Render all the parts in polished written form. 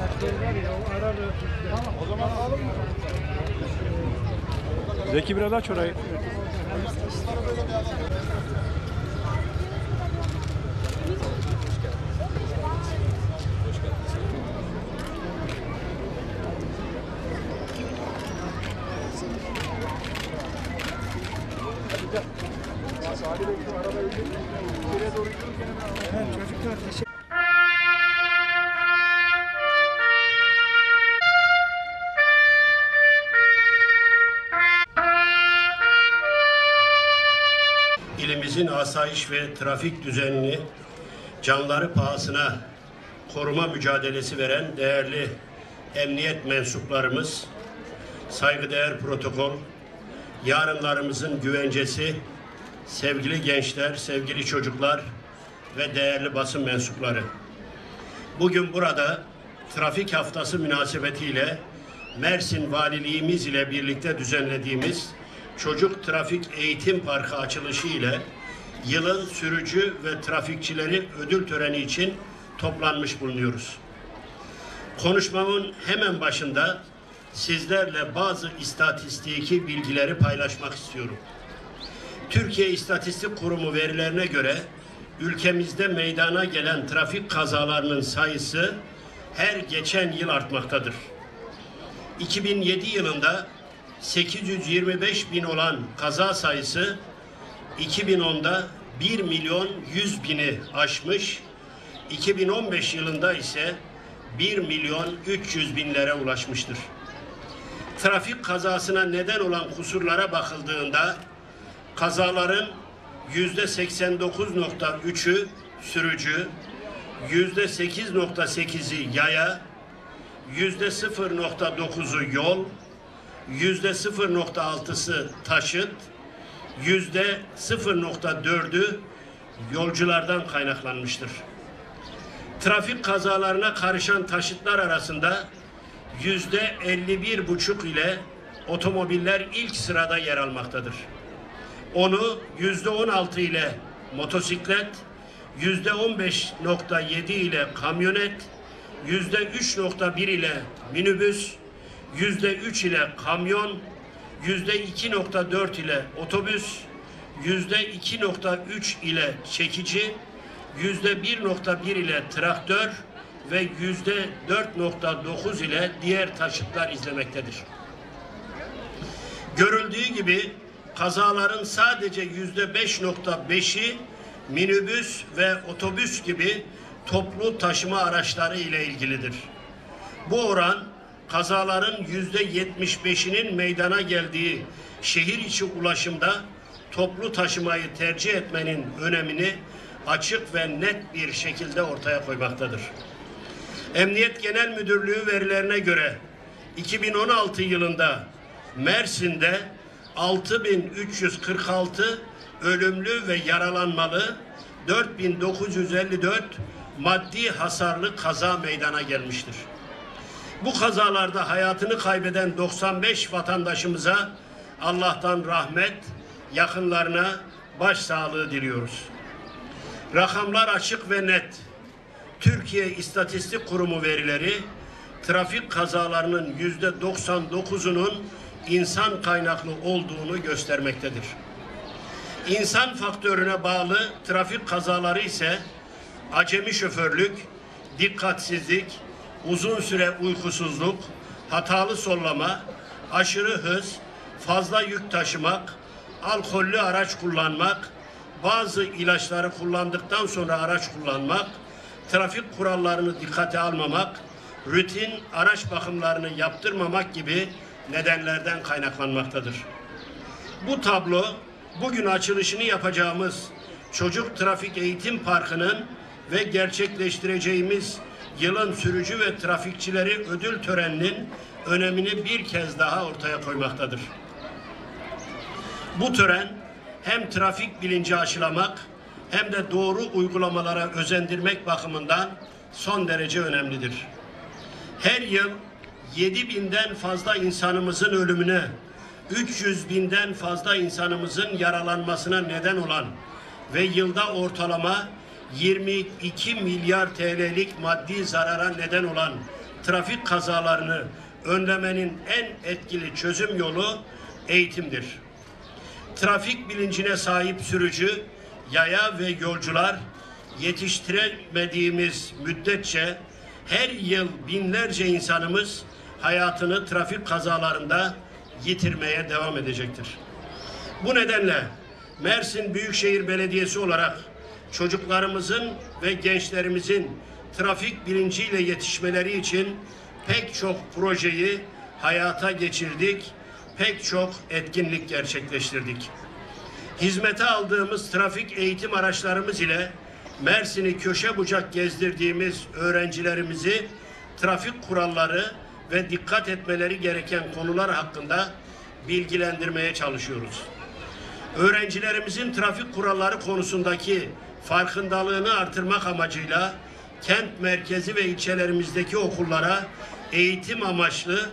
O zaman alalım mı? Zeki biraz aç orayı. Evet çocuklar teşekkür. İlimizin asayiş ve trafik düzenini canları pahasına koruma mücadelesi veren değerli emniyet mensuplarımız, saygıdeğer protokol, yarınlarımızın güvencesi, sevgili gençler, sevgili çocuklar ve değerli basın mensupları. Bugün burada trafik haftası münasebetiyle Mersin Valiliğimiz ile birlikte düzenlediğimiz Çocuk Trafik Eğitim Parkı açılışı ile yılın sürücü ve trafikçileri ödül töreni için toplanmış bulunuyoruz. Konuşmamın hemen başında sizlerle bazı istatistiki bilgileri paylaşmak istiyorum. Türkiye İstatistik Kurumu verilerine göre ülkemizde meydana gelen trafik kazalarının sayısı her geçen yıl artmaktadır. 2007 yılında 825 bin olan kaza sayısı 2010'da 1 milyon 100 bini aşmış, 2015 yılında ise 1 milyon 300 binlere ulaşmıştır. Trafik kazasına neden olan kusurlara bakıldığında kazaların %89.3'ü sürücü, %8.8'i yaya, %0.9'u yol, %0.6'sı taşıt, %0.4'ü yolculardan kaynaklanmıştır. Trafik kazalarına karışan taşıtlar arasında %51,5 ile otomobiller ilk sırada yer almaktadır. Onu %16 ile motosiklet, %15.7 ile kamyonet, %3.1 ile minibüs, %3 ile kamyon, %2.4 ile otobüs, %2.3 ile çekici, %1.1 ile traktör ve %4.9 ile diğer taşıtlar izlemektedir. Görüldüğü gibi kazaların sadece %5.5'i minibüs ve otobüs gibi toplu taşıma araçları ile ilgilidir. Bu oran kazaların %75'inin meydana geldiği şehir içi ulaşımda toplu taşımayı tercih etmenin önemini açık ve net bir şekilde ortaya koymaktadır. Emniyet Genel Müdürlüğü verilerine göre 2016 yılında Mersin'de 6.346 ölümlü ve yaralanmalı, 4.954 maddi hasarlı kaza meydana gelmiştir. Bu kazalarda hayatını kaybeden 95 vatandaşımıza Allah'tan rahmet, yakınlarına başsağlığı diliyoruz. Rakamlar açık ve net. Türkiye İstatistik Kurumu verileri trafik kazalarının %99'unun insan kaynaklı olduğunu göstermektedir. İnsan faktörüne bağlı trafik kazaları ise acemi şoförlük, dikkatsizlik, uzun süre uykusuzluk, hatalı sollama, aşırı hız, fazla yük taşımak, alkollü araç kullanmak, bazı ilaçları kullandıktan sonra araç kullanmak, trafik kurallarını dikkate almamak, rutin araç bakımlarını yaptırmamak gibi nedenlerden kaynaklanmaktadır. Bu tablo bugün açılışını yapacağımız Çocuk Trafik Eğitim Parkı'nın ve gerçekleştireceğimiz yılın sürücü ve trafikçileri ödül töreninin önemini bir kez daha ortaya koymaktadır. Bu tören hem trafik bilinci aşılamak hem de doğru uygulamalara özendirmek bakımından son derece önemlidir. Her yıl 7.000'den fazla insanımızın ölümüne, 300.000'den fazla insanımızın yaralanmasına neden olan ve yılda ortalama 22 milyar TL'lik maddi zarara neden olan trafik kazalarını önlemenin en etkili çözüm yolu eğitimdir. Trafik bilincine sahip sürücü, yaya ve yolcular yetiştiremediğimiz müddetçe her yıl binlerce insanımız hayatını trafik kazalarında yitirmeye devam edecektir. Bu nedenle Mersin Büyükşehir Belediyesi olarak çocuklarımızın ve gençlerimizin trafik bilinciyle yetişmeleri için pek çok projeyi hayata geçirdik, pek çok etkinlik gerçekleştirdik. Hizmete aldığımız trafik eğitim araçlarımız ile Mersin'i köşe bucak gezdirdiğimiz öğrencilerimizi trafik kuralları ve dikkat etmeleri gereken konular hakkında bilgilendirmeye çalışıyoruz. Öğrencilerimizin trafik kuralları konusundaki farkındalığını artırmak amacıyla kent merkezi ve ilçelerimizdeki okullara eğitim amaçlı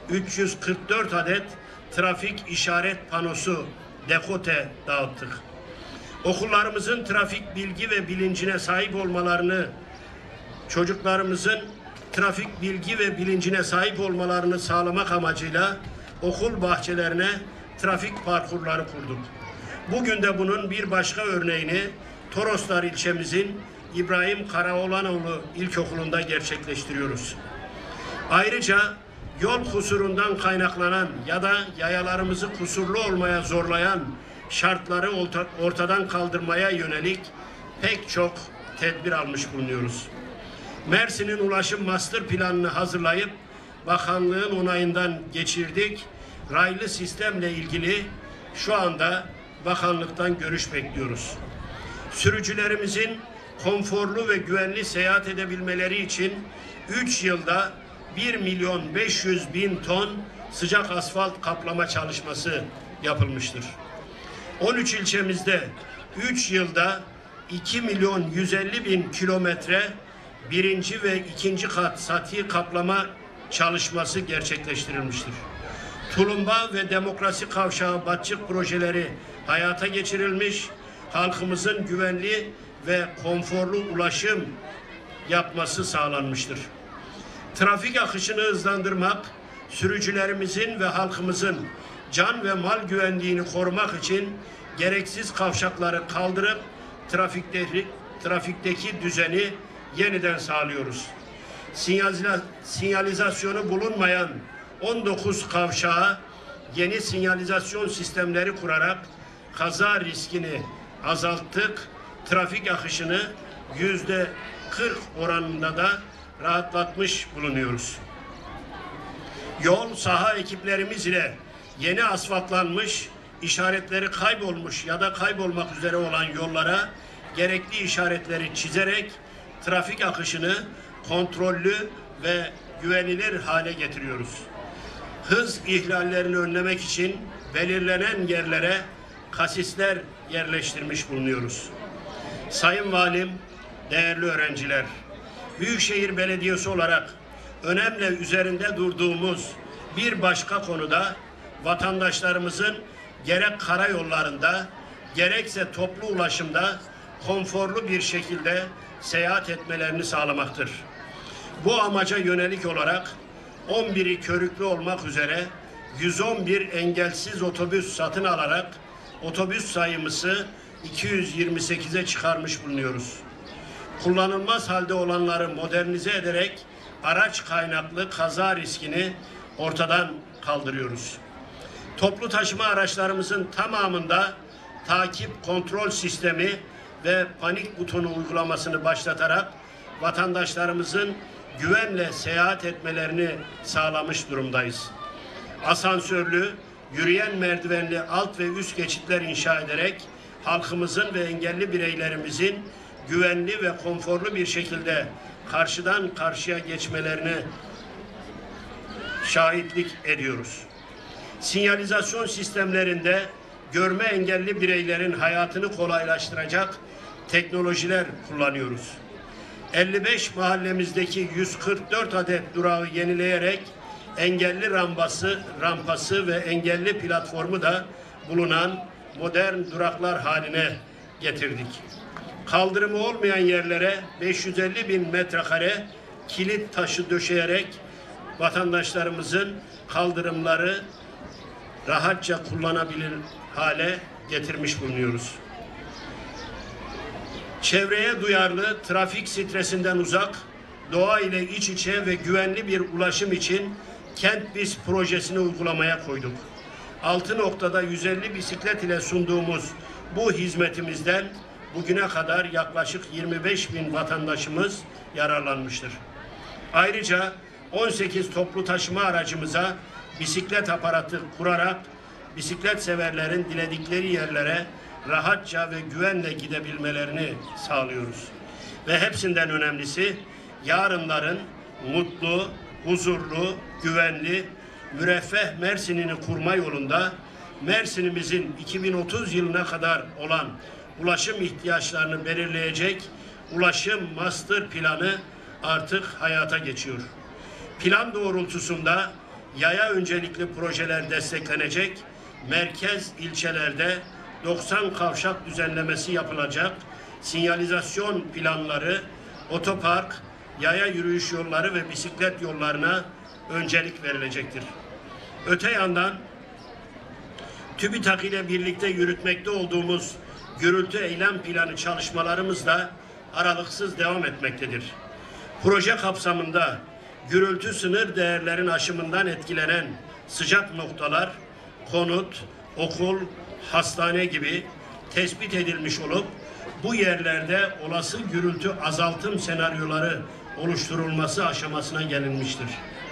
344 adet trafik işaret panosu dekote dağıttık. Okullarımızın trafik bilgi ve bilincine sahip olmalarını, çocuklarımızın trafik bilgi ve bilincine sahip olmalarını sağlamak amacıyla okul bahçelerine trafik parkurları kurduk. Bugün de bunun bir başka örneğini Toroslar ilçemizin İbrahim Karaoğlanoğlu İlkokulu'nda gerçekleştiriyoruz. Ayrıca yol kusurundan kaynaklanan ya da yayalarımızı kusurlu olmaya zorlayan şartları ortadan kaldırmaya yönelik pek çok tedbir almış bulunuyoruz. Mersin'in ulaşım master planını hazırlayıp bakanlığın onayından geçirdik. Raylı sistemle ilgili şu anda bakanlıktan görüş bekliyoruz. Sürücülerimizin konforlu ve güvenli seyahat edebilmeleri için 3 yılda 1.500.000 ton sıcak asfalt kaplama çalışması yapılmıştır. 13 ilçemizde 3 yılda 2.150.000 kilometre birinci ve ikinci kat sati kaplama çalışması gerçekleştirilmiştir. Tulumba ve Demokrasi Kavşağı Batçık projeleri hayata geçirilmiş, halkımızın güvenli ve konforlu ulaşım yapması sağlanmıştır. Trafik akışını hızlandırmak, sürücülerimizin ve halkımızın can ve mal güvenliğini korumak için gereksiz kavşakları kaldırıp trafikteki düzeni yeniden sağlıyoruz. Sinyalizasyonu bulunmayan 19 kavşağa yeni sinyalizasyon sistemleri kurarak kaza riskini azalttık. Trafik akışını %40 oranında da rahatlatmış bulunuyoruz. Yol saha ekiplerimiz ile yeni asfaltlanmış, işaretleri kaybolmuş ya da kaybolmak üzere olan yollara gerekli işaretleri çizerek trafik akışını kontrollü ve güvenilir hale getiriyoruz. Hız ihlallerini önlemek için belirlenen yerlere kasisler yerleştirmiş bulunuyoruz. Sayın Valim, değerli öğrenciler, Büyükşehir Belediyesi olarak önemli üzerinde durduğumuz bir başka konuda vatandaşlarımızın gerek karayollarında gerekse toplu ulaşımda konforlu bir şekilde seyahat etmelerini sağlamaktır. Bu amaca yönelik olarak 11'i körüklü olmak üzere 111 engelsiz otobüs satın alarak otobüs sayımızı 228'e çıkarmış bulunuyoruz. Kullanılmaz halde olanları modernize ederek araç kaynaklı kaza riskini ortadan kaldırıyoruz. Toplu taşıma araçlarımızın tamamında takip kontrol sistemi ve panik butonu uygulamasını başlatarak vatandaşlarımızın güvenle seyahat etmelerini sağlamış durumdayız. Asansörlü, yürüyen merdivenli alt ve üst geçitler inşa ederek halkımızın ve engelli bireylerimizin güvenli ve konforlu bir şekilde karşıdan karşıya geçmelerine şahitlik ediyoruz. Sinyalizasyon sistemlerinde görme engelli bireylerin hayatını kolaylaştıracak teknolojiler kullanıyoruz. 55 mahallemizdeki 144 adet durağı yenileyerek engelli rampası ve engelli platformu da bulunan modern duraklar haline getirdik. Kaldırımı olmayan yerlere 550.000 metrekare kilit taşı döşeyerek vatandaşlarımızın kaldırımları rahatça kullanabilir hale getirmiş bulunuyoruz. Çevreye duyarlı, trafik stresinden uzak, doğa ile iç içe ve güvenli bir ulaşım için Kent Biz projesini uygulamaya koyduk. 6 noktada 150 bisiklet ile sunduğumuz bu hizmetimizden bugüne kadar yaklaşık 25.000 vatandaşımız yararlanmıştır. Ayrıca 18 toplu taşıma aracımıza bisiklet aparatı kurarak bisiklet severlerin diledikleri yerlere rahatça ve güvenle gidebilmelerini sağlıyoruz. Ve hepsinden önemlisi yarınların mutlu, huzurlu, güvenli, müreffeh Mersin'ini kurma yolunda Mersin'imizin 2030 yılına kadar olan ulaşım ihtiyaçlarını belirleyecek ulaşım master planı artık hayata geçiyor. Plan doğrultusunda yaya öncelikli projeler desteklenecek, merkez ilçelerde 90 kavşak düzenlemesi yapılacak, sinyalizasyon planları, otopark, yaya yürüyüş yolları ve bisiklet yollarına öncelik verilecektir. Öte yandan TÜBİTAK ile birlikte yürütmekte olduğumuz gürültü eylem planı çalışmalarımız da aralıksız devam etmektedir. Proje kapsamında gürültü sınır değerlerin aşımından etkilenen sıcak noktalar, konut, okul, hastane gibi tespit edilmiş olup bu yerlerde olası gürültü azaltım senaryoları oluşturulması aşamasına gelinmiştir.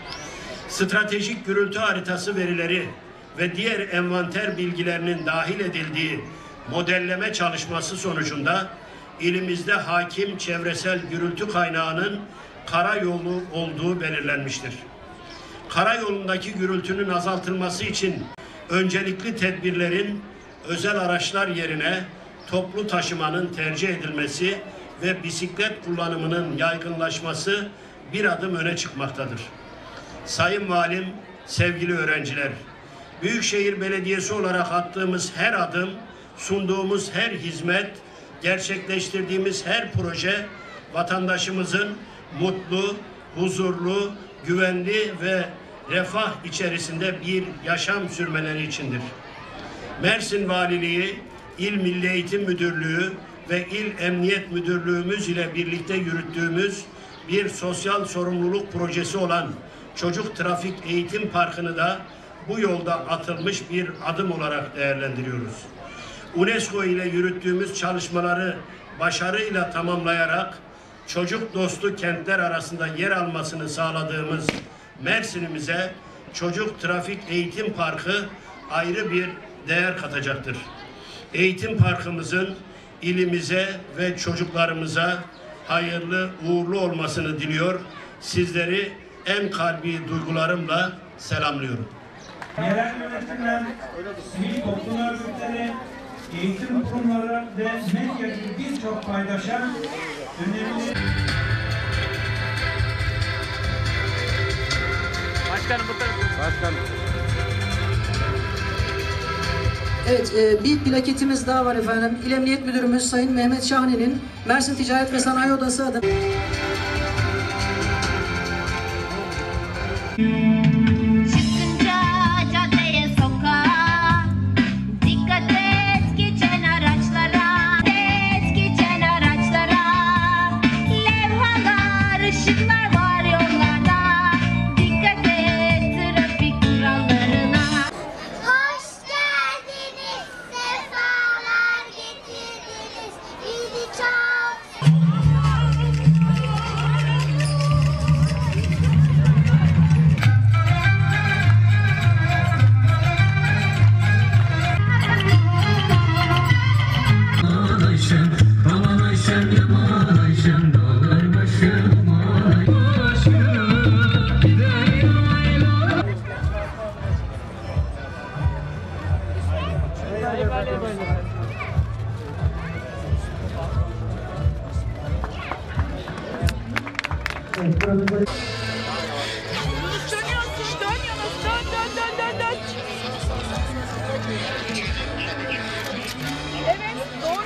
Stratejik gürültü haritası verileri ve diğer envanter bilgilerinin dahil edildiği modelleme çalışması sonucunda ilimizde hakim çevresel gürültü kaynağının karayolu olduğu belirlenmiştir. Karayolundaki gürültünün azaltılması için öncelikli tedbirlerin özel araçlar yerine toplu taşımanın tercih edilmesi ve bisiklet kullanımının yaygınlaşması bir adım öne çıkmaktadır. Sayın Valim, sevgili öğrenciler, Büyükşehir Belediyesi olarak attığımız her adım, sunduğumuz her hizmet, gerçekleştirdiğimiz her proje vatandaşımızın mutlu, huzurlu, güvenli ve refah içerisinde bir yaşam sürmeleri içindir. Mersin Valiliği, İl Milli Eğitim Müdürlüğü ve İl Emniyet Müdürlüğümüz ile birlikte yürüttüğümüz bir sosyal sorumluluk projesi olan Çocuk Trafik Eğitim Parkı'nı da bu yolda atılmış bir adım olarak değerlendiriyoruz. UNESCO ile yürüttüğümüz çalışmaları başarıyla tamamlayarak çocuk dostu kentler arasında yer almasını sağladığımız Mersin'imize Çocuk Trafik Eğitim Parkı ayrı bir değer katacaktır. Eğitim parkımızın ilimize ve çocuklarımıza hayırlı, uğurlu olmasını diliyor. Sizleri en kalbi duygularımla selamlıyorum. Yerel yönetimler, sivil toplum örgütleri, eğitim kurumları ve medya gibi birçok paydaşa önemli... Başkanım bu tarafa. Başkanım. Evet, bir plaketimiz daha var efendim. İl Emniyet Müdürümüz Sayın Mehmet Şahni'nin Mersin Ticaret ve Sanayi Odası adına... Çıkınca caddeye, sokağa, dikkat et geçen araçlara, levhalar, ışıklar var yollarda, dikkat et trafik kurallarına. Hoş geldiniz, sefalar getirdiniz, bizi çok... Dönüyorsun, dön Yunus, dön. Evet, doğru.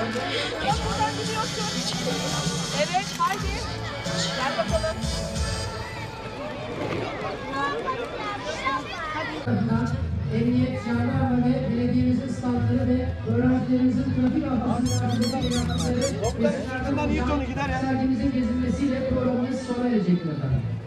Bak buradan gidiyorsun. Evet, haydi. Gel bakalım. Emniyet, jandarma ve belediyemizin standları ve öğrencilerimizin trafik hafızasını yaptıkları resimlerden sergimizin gezilmesiyle programımız sona erecektir efendim.